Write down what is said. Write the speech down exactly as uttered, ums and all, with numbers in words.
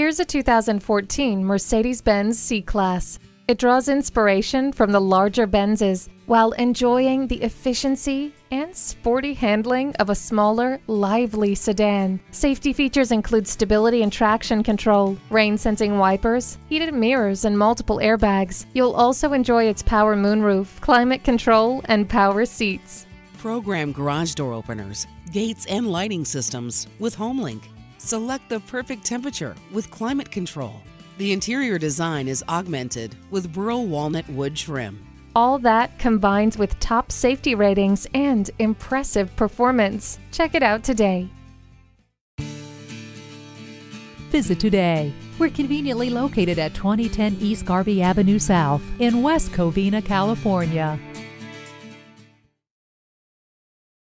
Here's a two thousand fourteen Mercedes-Benz C-Class. It draws inspiration from the larger Benzes while enjoying the efficiency and sporty handling of a smaller, lively sedan. Safety features include stability and traction control, rain-sensing wipers, heated mirrors, and multiple airbags. You'll also enjoy its power moonroof, climate control, and power seats. Program garage door openers, gates, and lighting systems with HomeLink. Select the perfect temperature with climate control. The interior design is augmented with burl walnut wood trim. All that combines with top safety ratings and impressive performance. Check it out today. Visit today. We're conveniently located at twenty ten East Garvey Avenue South in West Covina, California.